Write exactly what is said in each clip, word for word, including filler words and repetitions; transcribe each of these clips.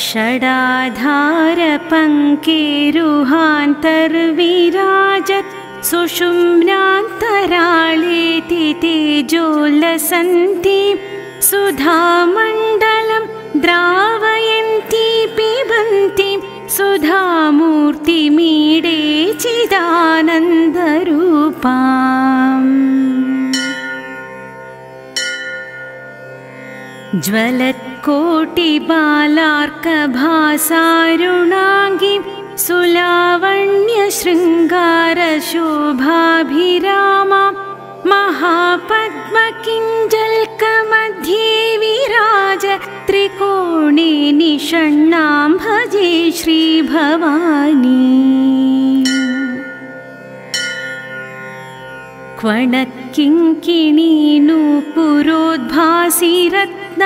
षडाधारपङ्केरुहान्तर्विराजत् सुषुम्नान्तराळेति तेजोल्लसन्ति सुधामण्डलं द्रावयन्ति पिबन्ति सुधामूर्तिमीडे चिदानन्दरूपाम् ज्वलत्कोटिबालार्कभासारुणाङ्गीं सुलावण्यशृङ्गारशोभाभिरामां महापद्मकिञ्जल्कमध्ये विराज त्रिकोणे निषण्णां भजे श्रीभवानी। क्वणत्किङ्किणीनूपुरोद्भासिरत्न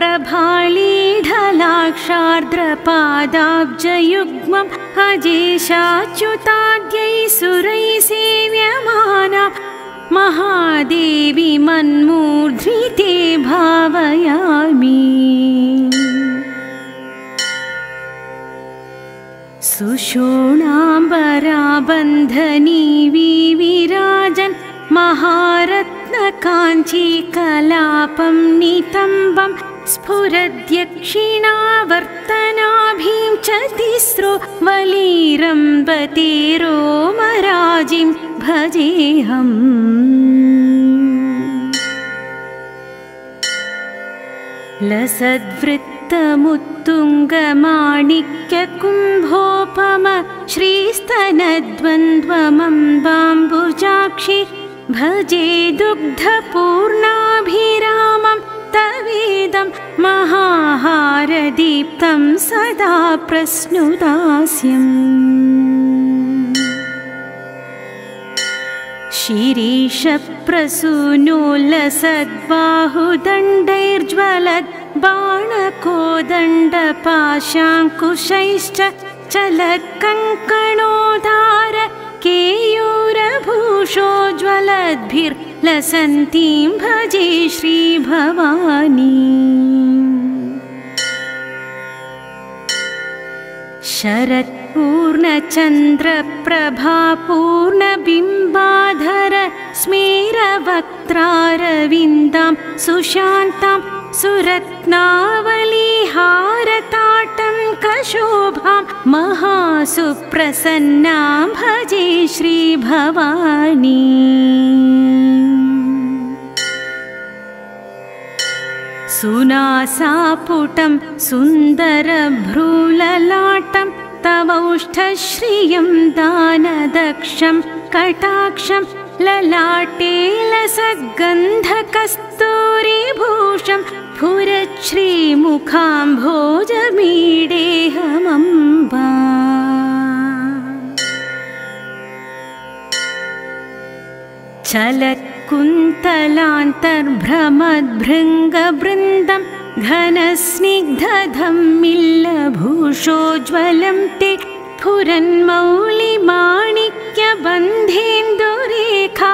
प्रभालीढलाक्षार्द्रपादाब्जयुग्मम् अजेशाच्युताद्यै सुरैः सेव्यमाना महादेवी मन्मूर्ध्निते भावयामि। सुषोणाम्बराबन्धनी विविराजन् महारत्नकाञ्चीकलापं नितम्बं स्फुरद्यक्षिणावर्तनाभिं च तिस्रो वलीरम्बतेरोमराजिं भजेऽहम्। लसद्वृत्तमुत्तुङ्गमाणिक्यकुम्भोपम श्रीस्तनद्वन्द्वमम्बाम्बुजाक्षि भजे दुग्धपूर्णाभिरामं तवेदं महाहारदीप्तं सदा प्रस्नुदास्यम्। शिरीषप्रसूनोल्लसद्बाहुदण्डैर्ज्वलद् बाणकोदण्डपाशाङ्कुशैश्च चलत्कङ्कणोद्धार केयूरभूषोज्ज्वलद्भिर्लसन्तीं भजे श्रीभवानी। शरत्पूर्णचन्द्रप्रभापूर्णबिम्बाधर स्मेरवक्त्रारविन्दां सुशान्तां सुरत्नावलीहारताटङ्कशोभां महासुप्रसन्नां भजे श्रीभवानी। सुनासापुटं सुन्दरभ्रूललाटं तवौष्ठश्रियं दानदक्षं कटाक्षं ललाटे लसद्गन्धकस्तूरिभूषं स्फुरच्छ्रीमुखाम्भोजमीडेऽहमम्बा। चलत्कुन्तलान्तर्भ्रमद्भृङ्गबृन्दं घनस्निग्धधम्मिल्लभूषोज्ज्वलं ते स्फुरन्मौलिमाणिक्यबन्धेन्दुरेखा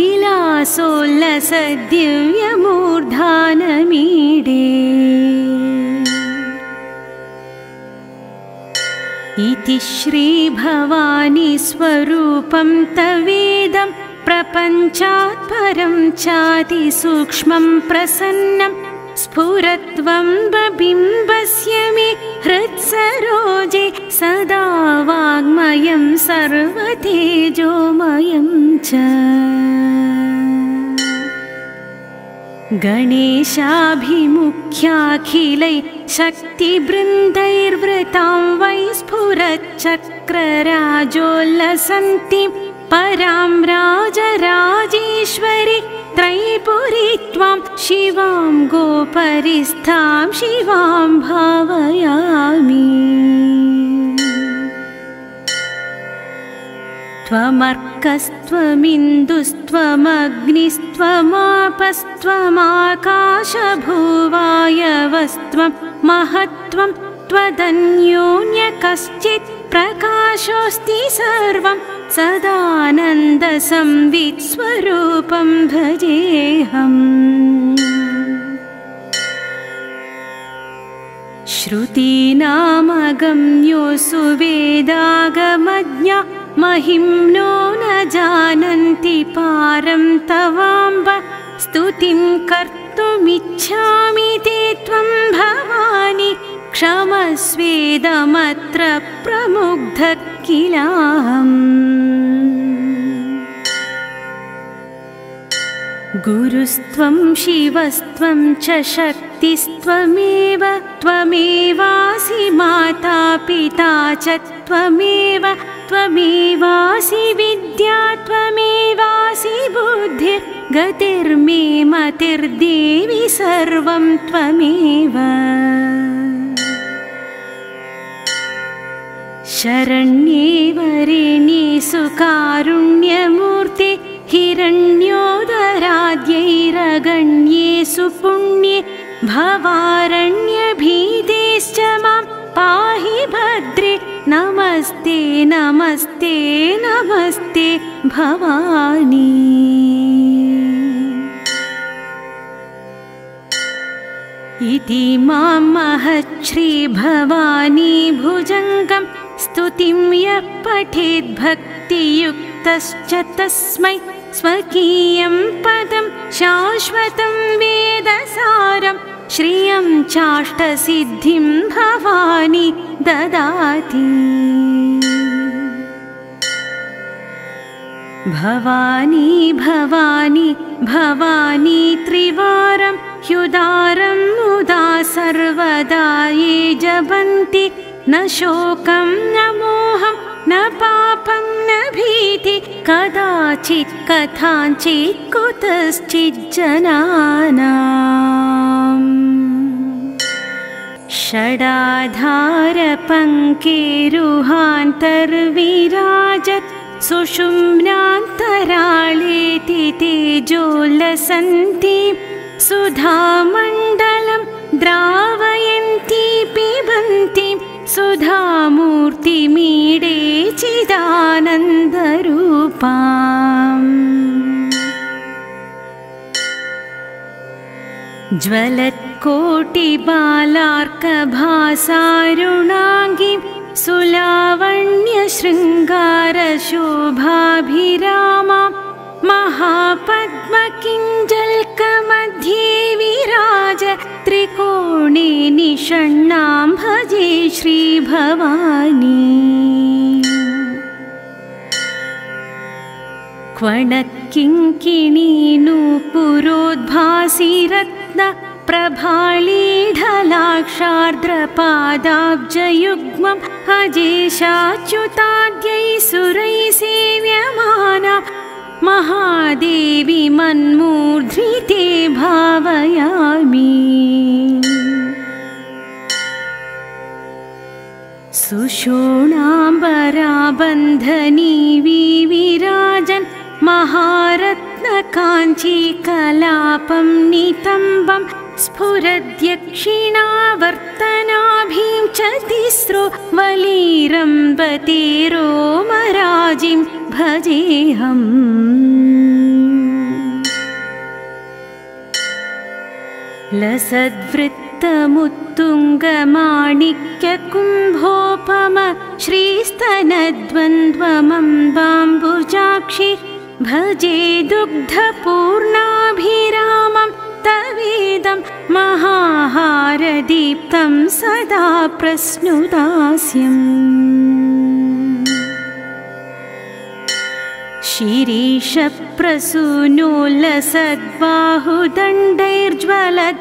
विलासोल्लसदिव्यमूर्धानमीडे। इति श्रीभवानी स्वरूपं तवेदं प्रपञ्चात् परं चातिसूक्ष्मं प्रसन्नं स्फुरत्वं बबिम्बस्य मे हृत्सरोजे सदा वाङ्मयं सर्वतेजोमयं च। गणेशाभिमुख्याखिलैः शक्तिबृन्दैर्वृतां वै स्फुरच्चक्रराजोल्लसन्तीं परां राजराजेश्वरी त्रैपुरी त्वां शिवां गोपरिस्थां शिवां भावयामि। त्वमर्कस्त्वमिन्दुस्त्वमग्निस्त्वमापस्त्वमाकाशभुवायवस्त्वं महत्त्वं त्वदन्योन्यकश्चित् प्रकाशोऽस्ति सर्वं सदानन्दसंवित्स्वरूपं भजेऽहम्। श्रुतीनामगम्योऽसु वेदागमज्ञा महिम्नो न जानन्ति पारं तवाम्ब स्तुतिं कर्तुमिच्छामि ते त्वं भवानि क्षमस्वेदमत्र प्रमुग्धः किलाहम् गुरुस्त्वं शिवस्त्वं च शक्तिस्त्वमेव त्वमेवासि माता पिता च त्वमेव त्वमेवासि विद्या त्वमेवासि बुद्धिर्गतिर्मे मतिर्देवि सर्वं त्वमेव शरण्ये वरेण्ये सुकारुण्यमूर्ते हिरण्योदराद्यैरगण्येषु पुण्ये भवारण्यभीतेश्च मां पाहि भद्रे नमस्ते नमस्ते नमस्ते भवानी। इति मां महच्छ्री भवानी भुजङ्गं स्तुतिं यः पठेद् भक्तियुक्तश्च तस्मै स्वकीयं पदं शाश्वतं वेदसारं श्रियं चाष्टसिद्धिं भवानी ददाति। भवानी भवानी भवानी त्रिवारं ह्युदारं मुदा सर्वदा ये जपन्ति न शोकं न मोहं न पापं न भीति कदाचित् कथाञ्चित् कुतश्चित् जनानाम्। षडाधारपङ्केरुहान्तर्विराजत् सुषुम्नान्तराळेति तेजोल्लसन्ति सुधामण्डलं द्रावयन्ती पिबन्ति सुधामूर्तिमीडे चिदानन्दरूपाम्। ज्वलत्कोटिबालार्कभासारुणाङ्गीं सुलावण्यशृङ्गारशोभाभिरामां महापद्मकिञ्जल्कमध्ये विराज त्रिकोणे निषण्णां भजे श्रीभवानी। क्वणत्किङ्किणीनूपुरोद्भासि रत्न प्रभालीढलाक्षार्द्रपादाब्जयुग्मं अजेशाच्युताद्यै सुरैः सेव्यमाना महादेवी मन्मूर्ध्नि ते भावयामि। सुषोणाम्बराबन्धनी विविराजन् महारत्नकाञ्चीकलापं नितम्बं स्फुरद्यक्षिणावर्तनाभिं च तिस्रो वलीरम्बतेरोमराजिं भजेऽहम्। लसद्वृत्तमुत्तुङ्गमाणिक्यकुम्भोपम श्रीस्तनद्वन्द्वमम्बाम्बुजाक्षि भजे दुग्धपूर्णाभिरामं तवेदं महाहारदीप्तं सदा प्रस्नुदास्यम्। शिरीषप्रसूनोल्लसद्बाहुदण्डैर्ज्वलद्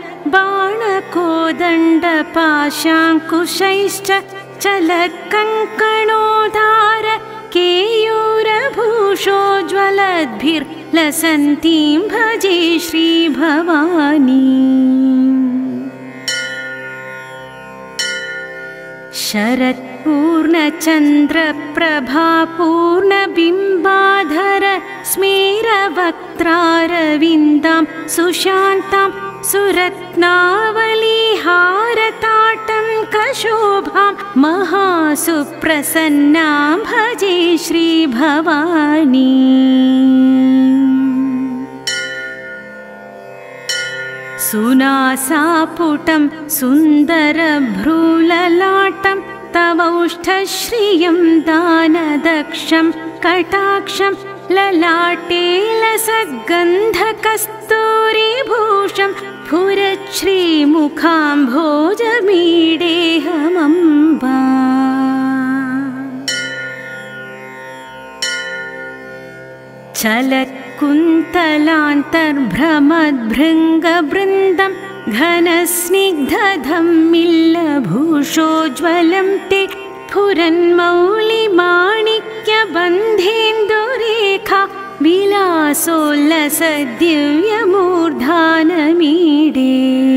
बाणकोदण्डपाशाङ्कुशैश्च चलत्कङ्कणोद्धार केयूरभूषोज्ज्वलद्भिर्लसन्तीं भजे श्रीभवानी। शरत्पूर्णचन्द्रप्रभापूर्णबिम्बाधर स्मेरवक्त्रारविन्दां सुशान्तां सुरत्नावलीहारताटङ्कशोभां महासुप्रसन्नां भजे श्रीभवानी। सुनासापुटं सुन्दरभ्रूललाटं तवौष्ठश्रियं दानदक्षं कटाक्षं ललाटे लसद्गन्धकस्तूरिभूषं स्फुरच्छ्रीमुखाम्भोजमीडेऽहमम्बा चलत्कुन्तलान्तर्भ्रमद्भृङ्गवृन्दं घनस्निग्धधम्मिल्लभूषोज्ज्वलं ते स्फुरन्मौलिमाणिक्यबन्धेन्दुरेखा विलासोल्लसदिव्यमूर्धानमीडे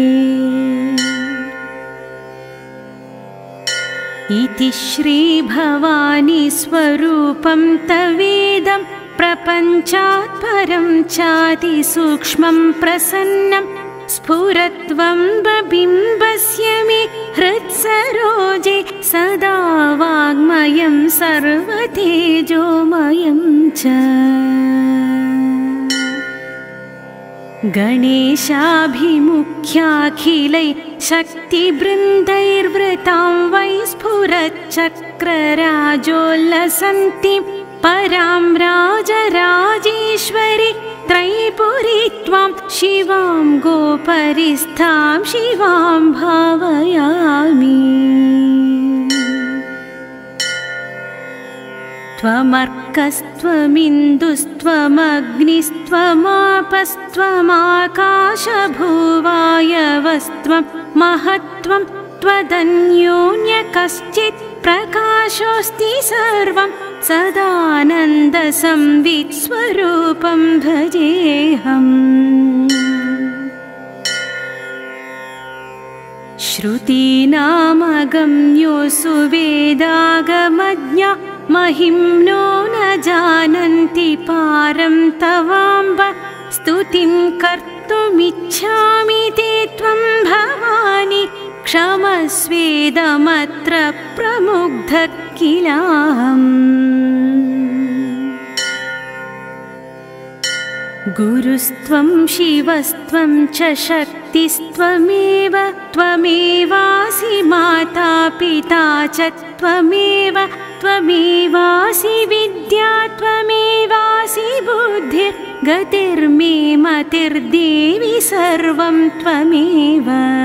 इति श्रीभवानी स्वरूपं तवेदं प्रपञ्चात् परं चातिसूक्ष्मं प्रसन्नं स्फुरत्वं बबिम्बस्य मे हृत्सरोजे सदा वाङ्मयं सर्वतेजोमयं च गणेशाभिमुख्याखिलै शक्तिवृन्दैर्वृतां वै स्फुरच्चक्रराजोल्लसन्तीं परां राजराजेश्वरी त्रैपुरी त्वां शिवां गोपरिस्थां शिवां भावयामि त्वमर्कस्त्वमिन्दुस्त्वमग्निस्त्वमापस्त्वमाकाशभुवायवस्त्वं महत्त्वं त्वदन्योन्य कश्चित् प्रकाशोऽस्ति सर्वं सदानन्दसंवित्स्वरूपं भजेऽहम् श्रुतीनामगम्योऽसु वेदागमज्ञा महिम्नो न जानन्ति पारं तवाम्ब स्तुतिं कर्तुमिच्छामि ते त्वं भवानि क्षमस्वेदमत्र प्रमुग्धः किलाहम् गुरुस्त्वं शिवस्त्वं च शक्तिस्त्वमेव त्वमेवासि माता पिता च त्वमेव त्वमेवासि विद्या त्वमेवासि बुद्धिर्गतिर्मे मतिर्देवि सर्वं त्वमेव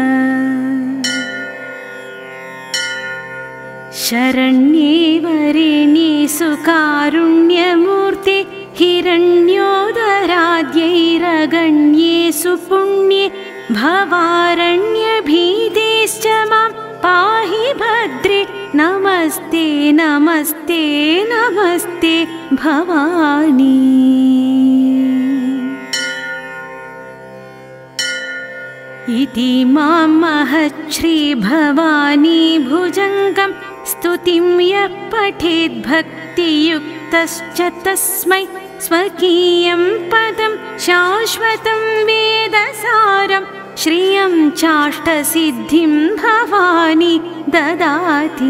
शरण्ये वरेण्ये सुकारुण्यमूर्ते हिरण्योदराद्यैरगण्ये सुपुण्ये भवारण्यभीतेश्च मां पाहि भद्रे नमस्ते नमस्ते नमस्ते भवानी इति मां महच्छ्रीभवानी भुजङ्गं स्तुतिं यः पठेद्भक्तियुक्तश्च तस्मै स्वकीयं पदं शाश्वतं वेदसारं श्रियं चाष्टसिद्धिं भवानी ददाति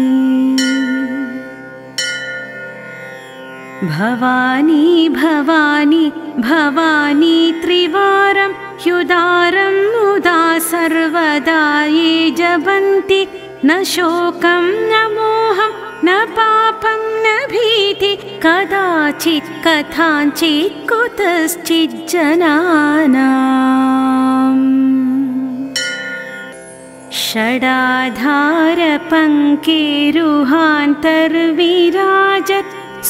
भवानी भवानी भवानी त्रिवारं ह्युदारं मुदा सर्वदा ये जपन्ति न शोकं न मोहं न पापं न भीति कदाचित् कथाञ्चित् कुतश्चित् जनानाम् षडाधारपङ्केरुहान्तर्विराजत्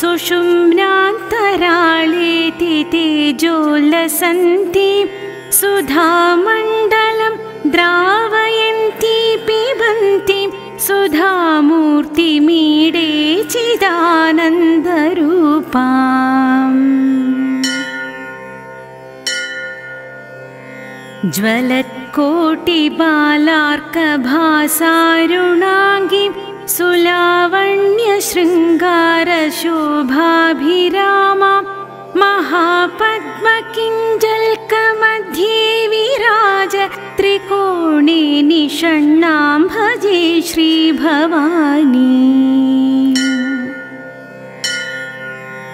सुषुम्नान्तराळेति तेजोल्लसन्तीं सुधामण्डलं द्रावयन्ती पिबन्तीं सुधामूर्तिमीडे चिदानन्दरूपाम् ज्वलत्कोटिबालार्कभासारुणाङ्गीं सुलावण्यशृङ्गारशोभाभिरामां महापद्मकिञ्जल्कमध्ये विराज त्रिकोणे निषण्णां भजे श्रीभवानी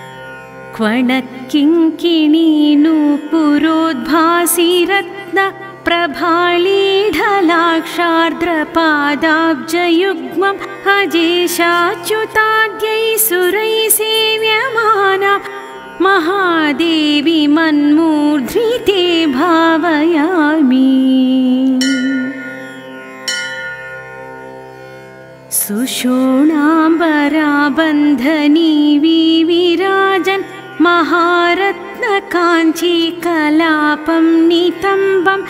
क्वणक्किङ्किणी नूपुरोद्भासि रत्न प्रभालीढलाक्षार्द्रपादाब्जयुग्मम् अजेशाच्युताद्यै सुरैः सेव्यमाना महादेवी मन्मूर्ध्नि ते भावयामि। सुषोणाम्बराबन्धनी विविराजन् महारत्नकाञ्चीकलापं नितम्बं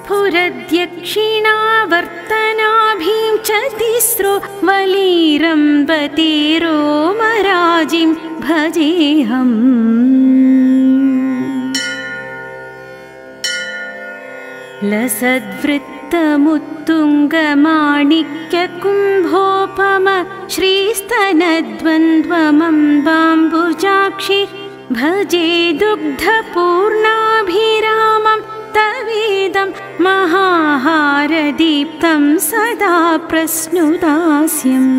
स्फुरद्यक्षिणावर्तनाभिं च तिस्रो वलीरम्बते रोमराजिं भजेऽहम्। लसद्वृत्तमुत्तुङ्गमाणिक्यकुम्भोपम श्रीस्तनद्वन्द्वमम्बाम्बुजाक्षि भजे दुग्धपूर्णाभिरामं तवेदं महाहारदीप्तं सदा प्रस्नुदास्यम्।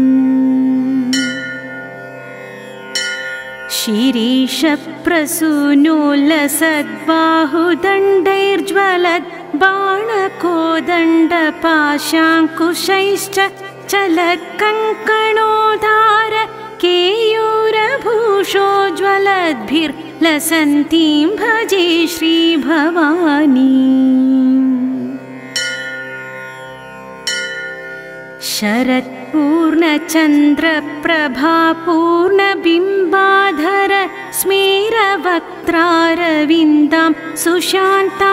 शिरीषप्रसूनोल्लसद्बाहुदण्डैर्ज्वलद् बाणकोदण्डपाशाङ्कुशैश्च चलत्कङ्कणोदार केयूरभूषोज्ज्वलद्भिर्लसन्तीं भजे श्रीभवानी। शरत्पूर्णचन्द्रप्रभापूर्णबिम्बाधर स्मेरवक्त्रारविन्दां सुशान्तां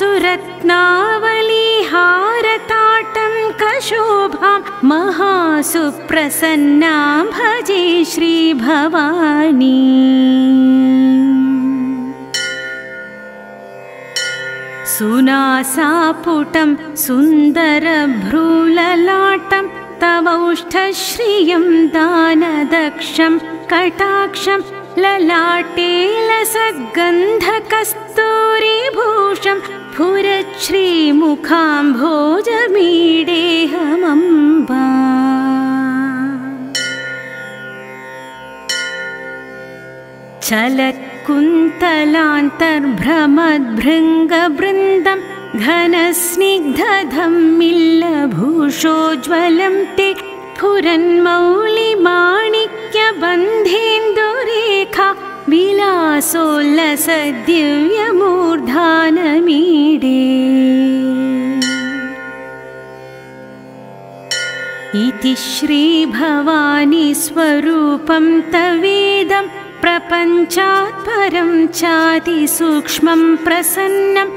सुरत्नावलीहारताटं कशोभां महासुप्रसन्नां भजे श्रीभवानी। सुनासापुटं सुन्दरभ्रूललाटं तवौष्ठश्रियं दानदक्षं कटाक्षं ललाटे लसद्गन्धकस्तूरिभूषं स्फुरच्छ्रीमुखाम्भोजमीडेऽहमम्बा। चलत्कुन्तलान्तर्भ्रमद्भृङ्गबृन्दं घनस्निग्धधम्मिल्लभूषोज्ज्वलं ते स्फुरन्मौलिमाणिक्यबन्धेन्दुरेखा विलासोल्लसदिव्यमूर्धानमीडे। इति श्रीभवानी स्वरूपं तवेदं प्रपञ्चात् परं चातिसूक्ष्मं प्रसन्नं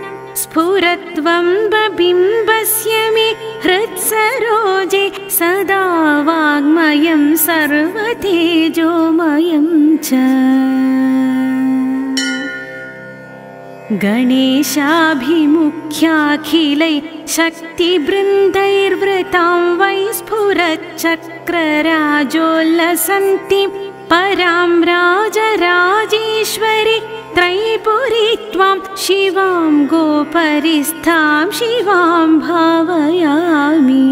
स्फुरत्वम्बबिम्बस्य मे हृत्सरोजे सदा वाङ्मयं सर्वतेजोमयं च। गणेशाभिमुख्याखिलै शक्तिबृन्दैर्वृतां वै स्फुरच्चक्रराजोल्लसन्तीं परां राजराजेश्वरी त्रैपुरी त्वां शिवां गोपरिस्थां शिवां भावयामि।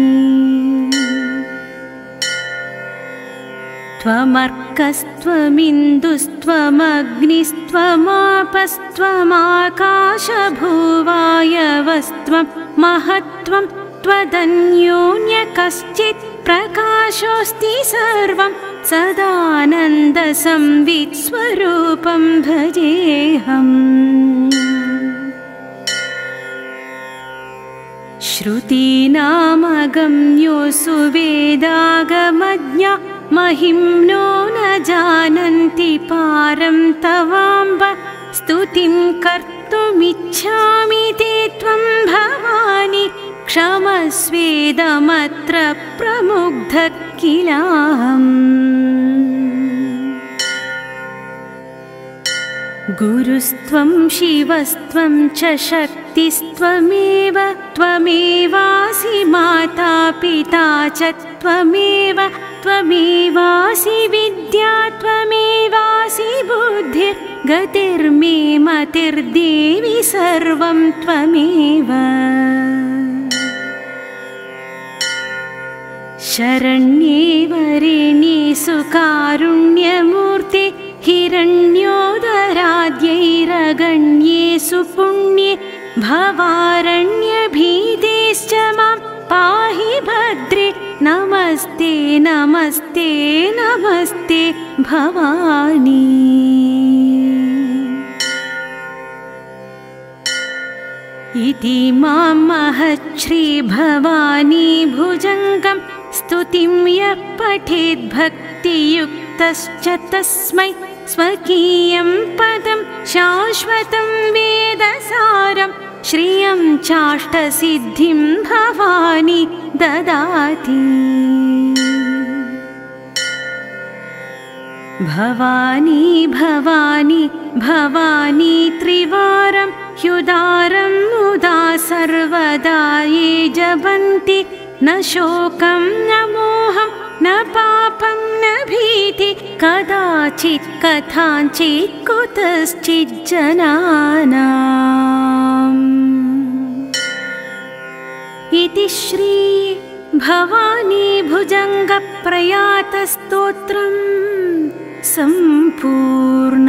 त्वमर्कस्त्वमिन्दुस्त्वमग्निस्त्वमापस्त्वमाकाशभुवायवस्त्वं महत्त्वं त्वदन्योन्य कश्चित् प्रकाशोऽस्ति सर्वं सदानन्दसंवित् स्वरूपं भजेऽहम्। श्रुतीनामगम्योऽसु वेदागमज्ञा महिम्नो न जानन्ति पारं तवाम्ब स्तुतिं कर्तुमिच्छामि ते त्वं भवानि क्षमस्वेदमत्र प्रमुग्धः किलाहम्। गुरुस्त्वं शिवस्त्वं च शक्तिस्त्वमेव त्वमेवासि माता पिता च त्वमेव त्वमेवासि विद्या त्वमेवासि बुद्धिर्गतिर्मे मतिर्देवि सर्वं त्वमेव। शरण्ये वरेण्ये सुकारुण्यमूर्ते हिरण्योदराद्यैरगण्ये सुपुण्ये भवारण्यभीतेश्च मां पाहि भद्रे नमस्ते नमस्ते नमस्ते भवानी। इति मां महच्छ्रीभवानी भुजङ्गं स्तुतिं यः पठेद्भक्तियुक्तश्च तस्मै स्वकीयं पदं शाश्वतं वेदसारं श्रियं चाष्टसिद्धिं भवानी ददाति। भवानी भवानी भवानी त्रिवारं ह्युदारं मुदा सर्वदा ये जपन्ति न शोकं न मोहं न पापं न भीति कदाचित् कथाञ्चित् कुतश्चित् जनानाम्। इति श्री भवानी भुजङ्ग प्रयात स्तोत्रम् सम्पूर्णम्।